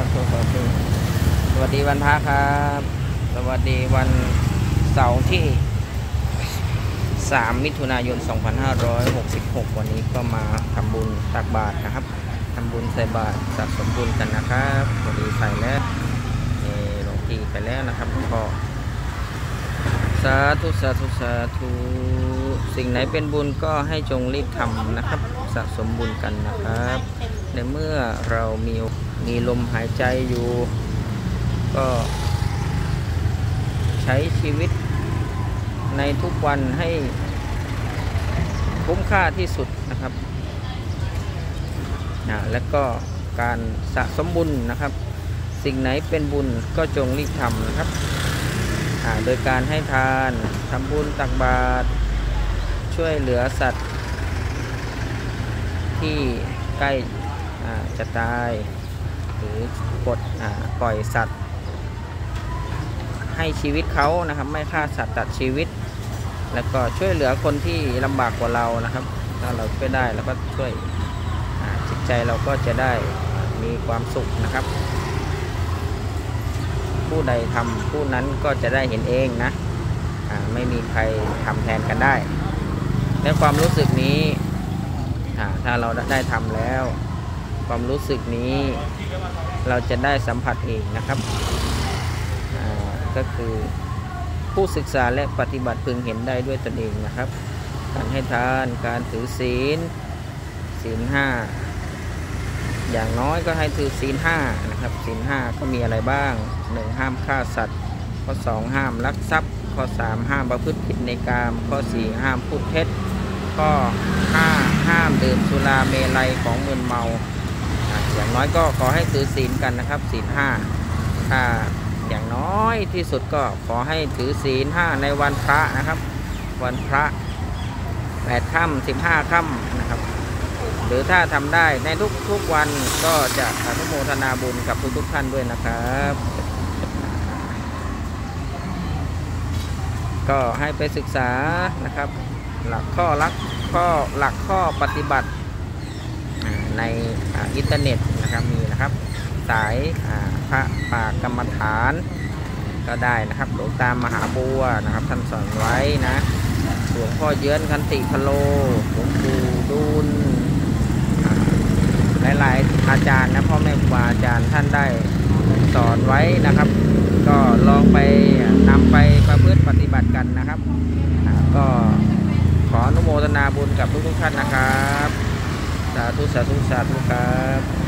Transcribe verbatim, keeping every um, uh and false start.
ธุสาธุสวัสดีวันพระครับสวัสดีวันเสาร์ที่สามมิถุนายนสองพันห้าร้อยหกสิบหกวันนี้ก็มาทำบุญตักบาตรนะครับทำบุญใส่บาตรสะสมบุญกันนะครับวันนี้ใส่แล้วหลวงพี่ไปแล้วนะครับก็สาธุสาธุสาธุสิ่งไหนเป็นบุญก็ให้จงรีบทำนะครับสะสมบุญกันนะครับในเมื่อเรามีมีลมหายใจอยู่ก็ใช้ชีวิตในทุกวันให้คุ้มค่าที่สุดนะครับนะและก็การสะสมบุญนะครับสิ่งไหนเป็นบุญก็จงรีบทำนะครับโดยการให้ทานทำบุญตักบาตรช่วยเหลือสัตว์ที่ใกล้จะตายหรือกดปล่อยสัตว์ให้ชีวิตเขานะครับไม่ฆ่าสัตว์ตัดชีวิตแล้วก็ช่วยเหลือคนที่ลำบากกว่าเรานะครับถ้าเราช่วยได้แล้วก็ช่วยจิตใจเราก็จะได้มีความสุขนะครับผู้ใดทำผู้นั้นก็จะได้เห็นเองนะไม่มีใครทำแทนกันได้และความรู้สึกนี้ถ้าเราได้ทำแล้วความรู้สึกนี้เราจะได้สัมผัสเองนะครับก็คือผู้ศึกษาและปฏิบัติพึงเห็นได้ด้วยตนเองนะครับการให้ทานการถือศีลศีลห้าอย่างน้อยก็ให้ถือศีลห้านะครับศีลห้าก็มีอะไรบ้างหนึ่งห้ามฆ่าสัตว์ข้อสองห้ามลักทรัพย์ข้อสามห้ามประพฤติผิดในกามข้อสี่ห้ามพูดเท็จข้อห้าห้ามดื่มสุราเมลัยของมึนเมาอย่างน้อยก็ขอให้ถือศีลกันนะครับศีลห้าถ้าอย่างน้อยที่สุดก็ขอให้ถือศีลห้าในวันพระนะครับวันพระแปดค่ำสิบห้าค่ำนะครับหรือถ้าทำได้ในทุกทุกวันก็จะอนุโมทนาบุญกับทุกทุกท่านด้วยนะครับก็ให้ไปศึกษานะครับหลักข้อลักข้อหลักข้อปฏิบัติในอินเทอร์เน็ตนะครับมีนะครับสายพระป่ากรรมฐานก็ได้นะครับหลวงตามหาบัวนะครับท่านสอนไว้นะหลวงพ่อเยื้อนคันติพโลหลวงปู่ดูลหลายๆอาจารย์นะพ่อแม่ครูบาอาจารย์ท่านได้สอนไว้นะครับก็ลองไปนำไปประพฤติปฏิบัติกันนะครับก็ขออนุโมทนาบุญกับทุกๆท่านนะครับสาธุสาธุสาธุครับ